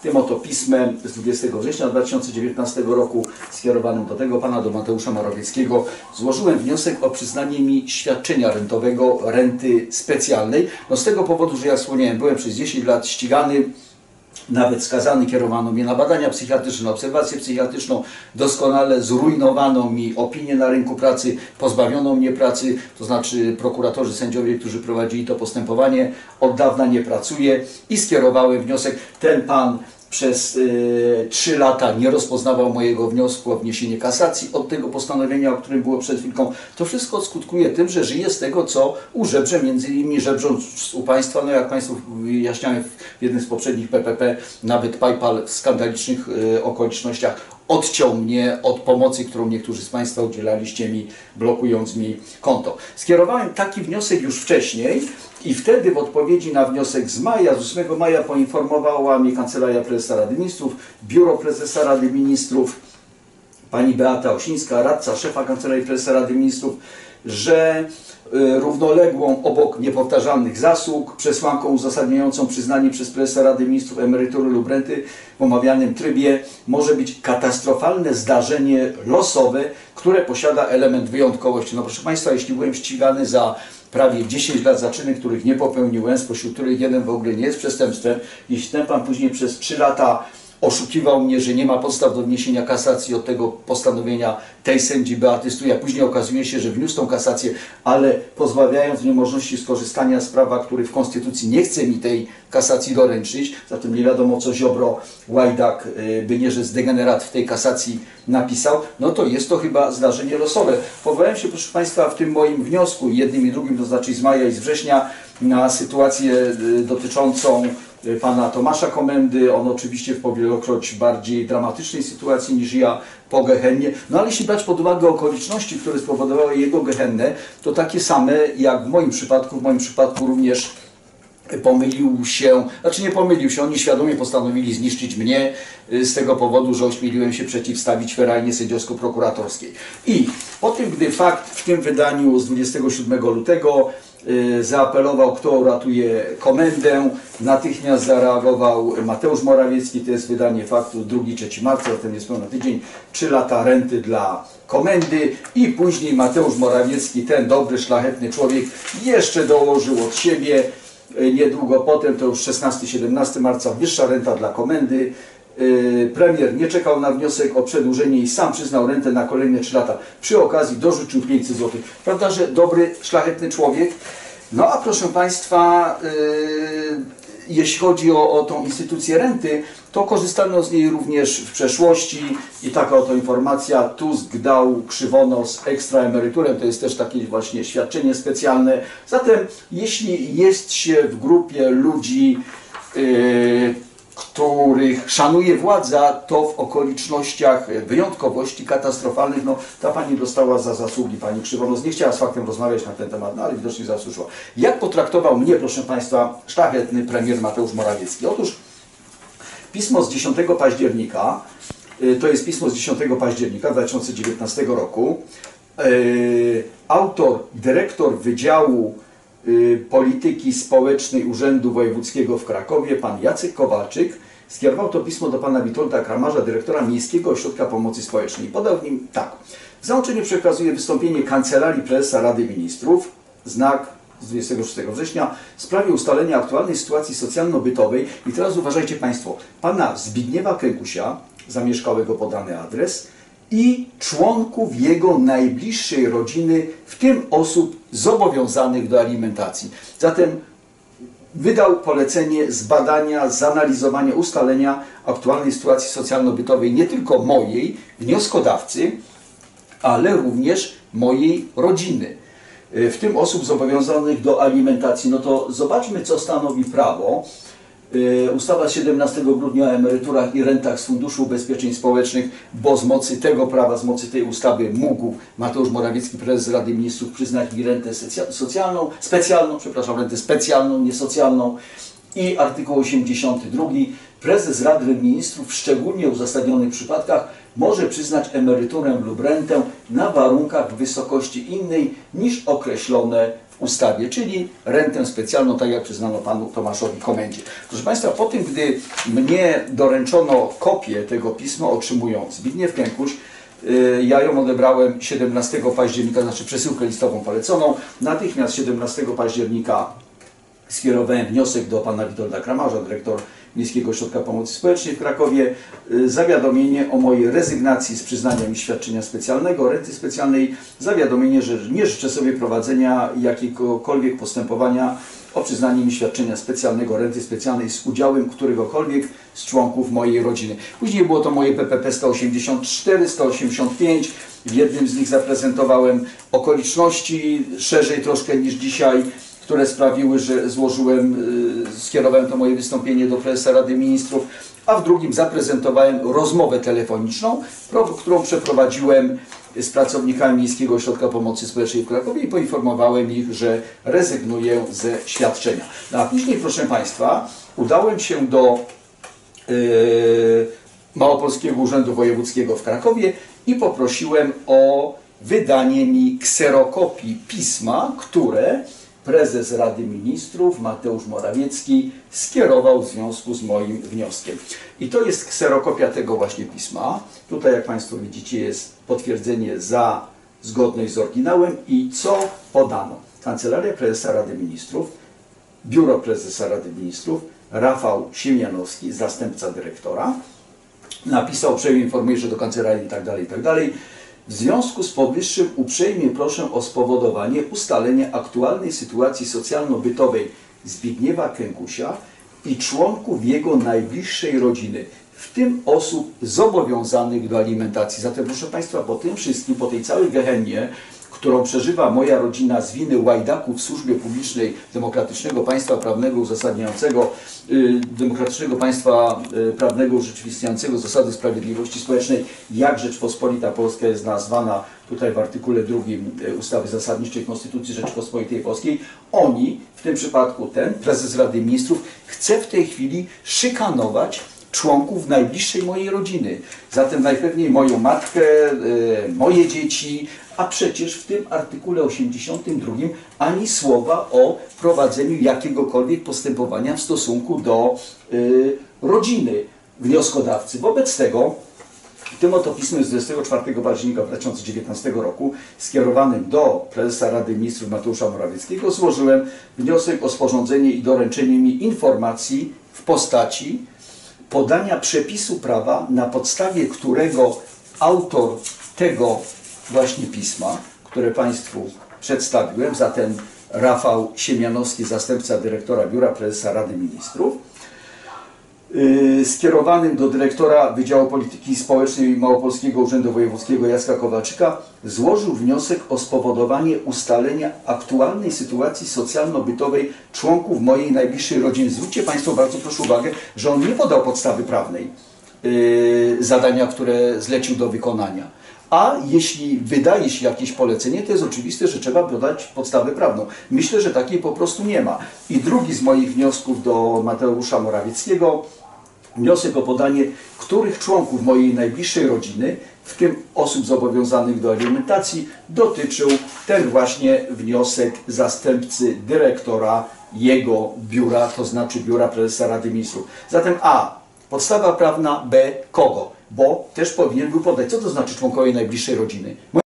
tym oto pismem z 20 września 2019 roku skierowanym do tego pana, do Mateusza Morawieckiego, złożyłem wniosek o przyznanie mi świadczenia rentowego, renty specjalnej. No z tego powodu, że jak wspomniałem, byłem przez 10 lat ścigany, nawet skazany, kierowano mnie na badania psychiatryczne, na obserwację psychiatryczną, doskonale zrujnowano mi opinię na rynku pracy, pozbawiono mnie pracy, to znaczy prokuratorzy, sędziowie, którzy prowadzili to postępowanie, od dawna nie pracuje i skierowałem wniosek. Ten pan przez 3 lata nie rozpoznawał mojego wniosku o wniesienie kasacji od tego postanowienia, o którym było przed chwilką. To wszystko skutkuje tym, że żyję z tego, co użebrze, między innymi żebrząc u Państwa, no jak Państwu wyjaśniałem w jednym z poprzednich PPP, nawet PayPal w skandalicznych okolicznościach odciął mnie od pomocy, którą niektórzy z Państwa udzielaliście mi, blokując mi konto. Skierowałem taki wniosek już wcześniej i wtedy w odpowiedzi na wniosek z maja, z 8 maja poinformowała mnie Kancelaria Prezesa Rady Ministrów, Biuro Prezesa Rady Ministrów, pani Beata Osińska, radca szefa Kancelarii Prezesa Rady Ministrów, że równoległą obok niepowtarzalnych zasług przesłanką uzasadniającą przyznanie przez Prezesa Rady Ministrów emerytury lub renty w omawianym trybie może być katastrofalne zdarzenie losowe, które posiada element wyjątkowości. No proszę Państwa, jeśli byłem ścigany za prawie 10 lat za czyny, których nie popełniłem, spośród których jeden w ogóle nie jest przestępstwem, jeśli ten pan później przez 3 lata oszukiwał mnie, że nie ma podstaw do wniesienia kasacji od tego postanowienia tej sędzi Beaty Stuj, a później okazuje się, że wniósł tą kasację, ale pozbawiając mnie możliwości skorzystania z prawa, który w Konstytucji nie chce mi tej kasacji doręczyć, zatem nie wiadomo co Ziobro, Łajdak, by nie rzec degenerat w tej kasacji napisał, no to jest to chyba zdarzenie losowe. Powołałem się, proszę Państwa, w tym moim wniosku, jednym i drugim, to znaczy z maja i z września, na sytuację dotyczącą pana Tomasza Komendy. On oczywiście w powielokroć bardziej dramatycznej sytuacji niż ja po Gehennie. No ale jeśli brać pod uwagę okoliczności, które spowodowały jego Gehennę, to takie same jak w moim przypadku również pomylił się, znaczy nie pomylił się, oni świadomie postanowili zniszczyć mnie z tego powodu, że ośmieliłem się przeciwstawić ferajnie sędziowsko-prokuratorskiej. I po tym, gdy fakt w tym wydaniu z 27 lutego zaapelował, kto uratuje Komendę, natychmiast zareagował Mateusz Morawiecki, to jest wydanie faktu 2-3 marca, zatem niespełna tydzień, 3 lata renty dla Komendy i później Mateusz Morawiecki, ten dobry, szlachetny człowiek, jeszcze dołożył od siebie, niedługo potem, to już 16-17 marca, wyższa renta dla Komendy. Premier nie czekał na wniosek o przedłużenie i sam przyznał rentę na kolejne 3 lata. Przy okazji dorzucił 500 zł. Prawda, że dobry, szlachetny człowiek? No a proszę Państwa, jeśli chodzi o tą instytucję renty, to korzystano z niej również w przeszłości i taka oto informacja, Tusk dał Krzywonos ekstra emeryturę, to jest też takie właśnie świadczenie specjalne. Zatem jeśli jest się w grupie ludzi, których szanuje władza, to w okolicznościach wyjątkowości, katastrofalnych, no ta pani dostała za zasługi, pani Krzywonos. Nie chciała z faktem rozmawiać na ten temat, no ale widocznie zasłużyła. Jak potraktował mnie, proszę Państwa, szlachetny premier Mateusz Morawiecki? Otóż pismo z 10 października, to jest pismo z 10 października 2019 roku, autor, dyrektor Wydziału Polityki Społecznej Urzędu Wojewódzkiego w Krakowie, pan Jacek Kowalczyk, skierował to pismo do pana Witolda Kramarza, dyrektora Miejskiego Ośrodka Pomocy Społecznej. Podał w nim tak. W załączeniu przekazuje wystąpienie Kancelarii Prezesa Rady Ministrów, znak z 26 września, w sprawie ustalenia aktualnej sytuacji socjalno-bytowej. I teraz uważajcie Państwo, pana Zbigniewa Krękusia, zamieszkałego podany adres, i członków jego najbliższej rodziny, w tym osób zobowiązanych do alimentacji. Zatem wydał polecenie zbadania, zanalizowania, ustalenia aktualnej sytuacji socjalno-bytowej nie tylko mojej, wnioskodawcy, ale również mojej rodziny, w tym osób zobowiązanych do alimentacji. No to zobaczmy, co stanowi prawo. Ustawa z 17 grudnia o emeryturach i rentach z Funduszu Ubezpieczeń Społecznych, bo z mocy tego prawa, z mocy tej ustawy mógł Mateusz Morawiecki, prezes Rady Ministrów, przyznać mi rentę socjalną, rentę specjalną, nie socjalną. I artykuł 82. Prezes Rady Ministrów w szczególnie uzasadnionych przypadkach może przyznać emeryturę lub rentę na warunkach w wysokości innej niż określone w ustawie, czyli rentę specjalną, tak jak przyznano panu Tomaszowi Komendzie. Proszę Państwa, po tym, gdy mnie doręczono kopię tego pisma, otrzymując Zbigniew Kękuś, ja ją odebrałem 17 października, znaczy przesyłkę listową poleconą. Natychmiast 17 października skierowałem wniosek do pana Witolda Kramarza, dyrektor Miejskiego Ośrodka Pomocy Społecznej w Krakowie, zawiadomienie o mojej rezygnacji z przyznania mi świadczenia specjalnego, renty specjalnej, zawiadomienie, że nie życzę sobie prowadzenia jakiegokolwiek postępowania o przyznanie mi świadczenia specjalnego, renty specjalnej z udziałem któregokolwiek z członków mojej rodziny. Później było to moje PPP 184, 185. W jednym z nich zaprezentowałem okoliczności szerzej troszkę niż dzisiaj, które sprawiły, że skierowałem to moje wystąpienie do prezesa Rady Ministrów, a w drugim zaprezentowałem rozmowę telefoniczną, którą przeprowadziłem z pracownikami Miejskiego Ośrodka Pomocy Społecznej w Krakowie i poinformowałem ich, że rezygnuję ze świadczenia. No a później, proszę Państwa, udałem się do Małopolskiego Urzędu Wojewódzkiego w Krakowie i poprosiłem o wydanie mi kserokopii pisma, które prezes Rady Ministrów Mateusz Morawiecki skierował w związku z moim wnioskiem. I to jest kserokopia tego właśnie pisma. Tutaj, jak Państwo widzicie, jest potwierdzenie za zgodność z oryginałem i co podano. Kancelaria Prezesa Rady Ministrów, Biuro Prezesa Rady Ministrów, Rafał Siemianowski, zastępca dyrektora, napisał, uprzejmie informuję, że do kancelarii itd. W związku z powyższym uprzejmie proszę o spowodowanie ustalenia aktualnej sytuacji socjalno-bytowej Zbigniewa Kękusia i członków jego najbliższej rodziny, w tym osób zobowiązanych do alimentacji. Zatem, proszę Państwa, po tym wszystkim, po tej całej gehennie, którą przeżywa moja rodzina z winy łajdaków w służbie publicznej demokratycznego państwa prawnego uzasadniającego, demokratycznego państwa prawnego urzeczywistniającego zasady sprawiedliwości społecznej, jak Rzeczpospolita Polska jest nazwana tutaj w artykule 2 ustawy zasadniczej Konstytucji Rzeczypospolitej Polskiej, oni, w tym przypadku ten prezes Rady Ministrów, chce w tej chwili szykanować członków najbliższej mojej rodziny. Zatem najpewniej moją matkę, moje dzieci, a przecież w tym artykule 82 ani słowa o prowadzeniu jakiegokolwiek postępowania w stosunku do rodziny wnioskodawcy. Wobec tego tym oto pismem z 24 października 2019 roku skierowanym do prezesa Rady Ministrów Mateusza Morawieckiego złożyłem wniosek o sporządzenie i doręczenie mi informacji w postaci podania przepisu prawa, na podstawie którego autor tego właśnie pisma, które Państwu przedstawiłem, zatem Rafał Siemianowski, zastępca dyrektora Biura Prezesa Rady Ministrów, skierowanym do dyrektora Wydziału Polityki Społecznej Małopolskiego Urzędu Wojewódzkiego Jacka Kowalczyka, złożył wniosek o spowodowanie ustalenia aktualnej sytuacji socjalno-bytowej członków mojej najbliższej rodziny. Zwróćcie Państwo bardzo proszę uwagę, że on nie podał podstawy prawnej zadania, które zlecił do wykonania. A jeśli wydaje się jakieś polecenie, to jest oczywiste, że trzeba podać podstawę prawną. Myślę, że takiej po prostu nie ma. I drugi z moich wniosków do Mateusza Morawieckiego, wniosek o podanie, których członków mojej najbliższej rodziny, w tym osób zobowiązanych do alimentacji, dotyczył ten właśnie wniosek zastępcy dyrektora jego biura, to znaczy Biura Prezesa Rady Ministrów. Zatem A. Podstawa prawna, B. Kogo? Bo też powinien był podać, co to znaczy członkowie najbliższej rodziny.